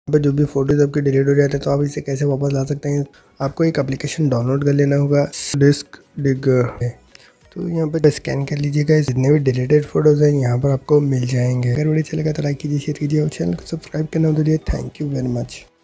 पर जो भी फोटोज आपके डिलीट हो जाते हैं तो आप इसे कैसे वापस ला सकते हैं, आपको एक एप्लीकेशन डाउनलोड कर लेना होगा, डिस्क डिग है। तो यहाँ पर स्कैन कर लीजिएगा, जितने भी डिलीटेड फोटोज हैं यहाँ पर आपको मिल जाएंगे। अगर वीडियो अच्छा लगा तो लाइक कीजिए, शेयर कीजिए और चैनल को सब्सक्राइब करना भूलिए। Thank you very much.